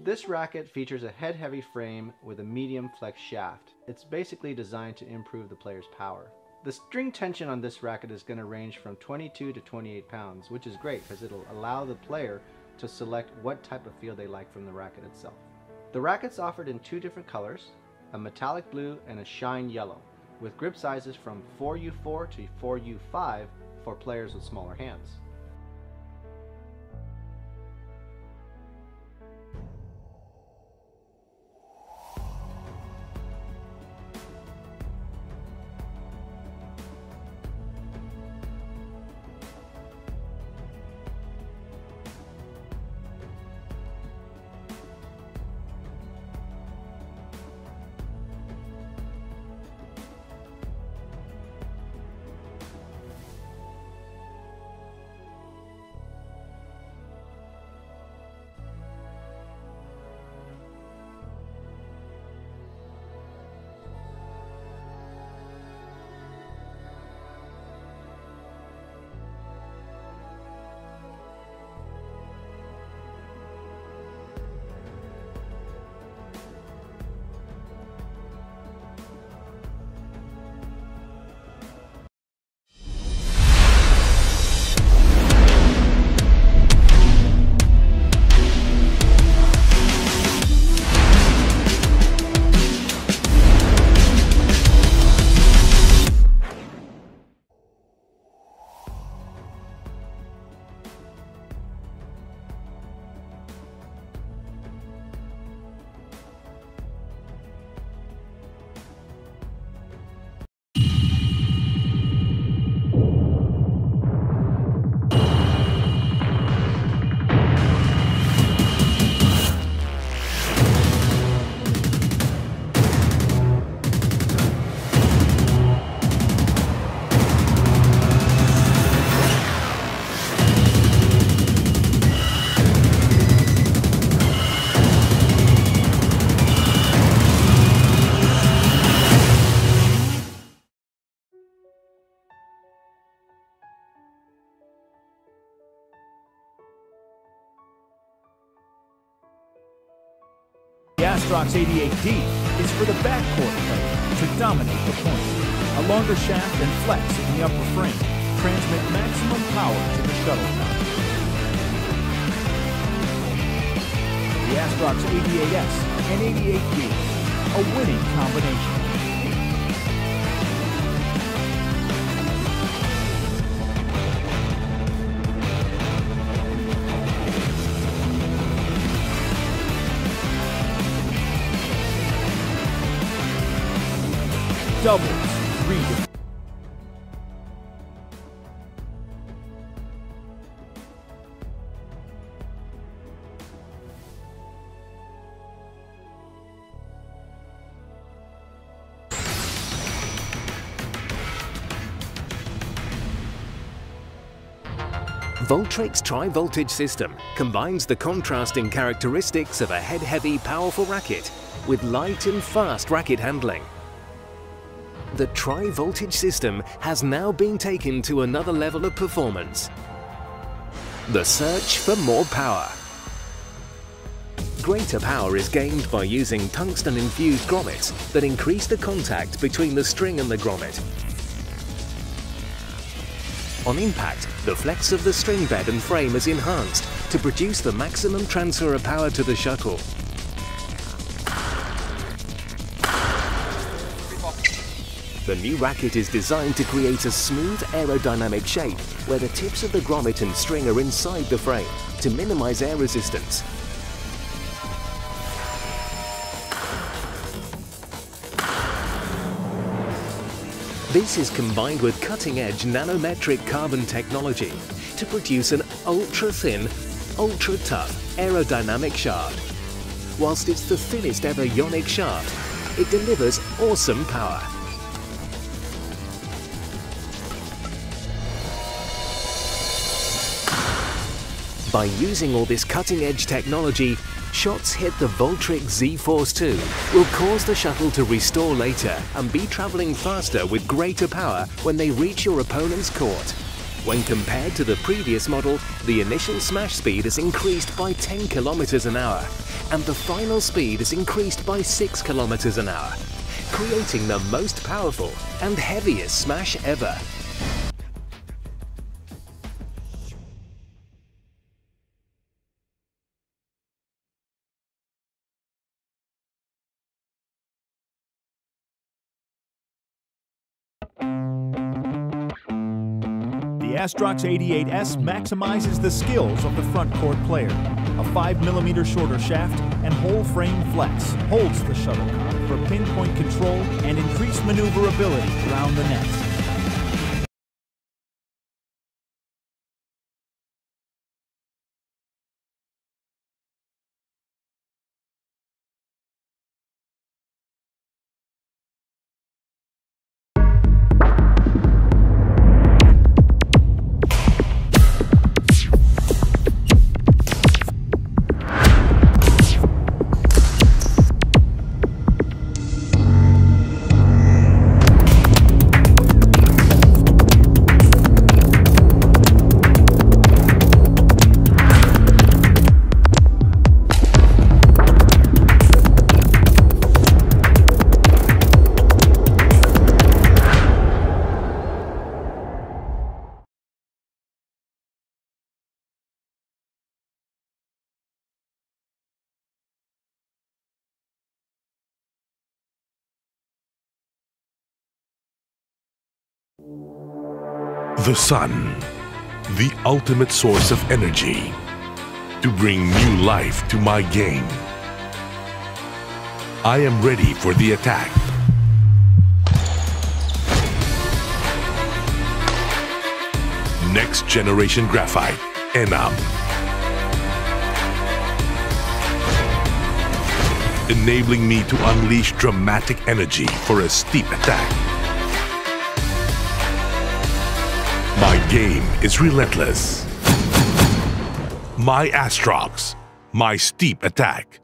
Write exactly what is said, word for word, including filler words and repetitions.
This racket features a head-heavy frame with a medium flex shaft. It's basically designed to improve the player's power. The string tension on this racket is going to range from twenty-two to twenty-eight pounds, which is great because it'll allow the player to select what type of feel they like from the racket itself. The racket's offered in two different colors, a metallic blue and a shine yellow, with grip sizes from four U four to four U five for players with smaller hands. The Astrox eighty-eight D is for the backcourt player to dominate the point. A longer shaft and flex in the upper frame transmit maximum power to the shuttlecock. The Astrox eighty-eight S and eighty-eight D, a winning combination. Doubles, read. Voltric's tri-voltage system combines the contrasting characteristics of a head-heavy, powerful racket with light and fast racket handling. The tri-voltage system has now been taken to another level of performance. The search for more power. Greater power is gained by using tungsten-infused grommets that increase the contact between the string and the grommet. On impact, the flex of the string bed and frame is enhanced to produce the maximum transfer of power to the shuttle. The new racket is designed to create a smooth aerodynamic shape where the tips of the grommet and string are inside the frame to minimize air resistance. This is combined with cutting-edge nanometric carbon technology to produce an ultra-thin, ultra-tough aerodynamic shaft. Whilst it's the thinnest ever Yonex shaft, it delivers awesome power. By using all this cutting-edge technology, shots hit the Voltric Z Force two will cause the shuttle to restore later and be travelling faster with greater power when they reach your opponent's court. When compared to the previous model, the initial smash speed is increased by ten kilometers an hour, and the final speed is increased by six kilometers an hour, creating the most powerful and heaviest smash ever. The Astrox eighty-eight S maximizes the skills of the front court player. A five millimeter shorter shaft and whole frame flex holds the shuttlecock for pinpoint control and increased maneuverability around the net. The sun, the ultimate source of energy, to bring new life to my game. I am ready for the attack. Next generation graphite, N up. Enabling me to unleash dramatic energy for a steep attack. My game is relentless. My Astrox, my steep attack.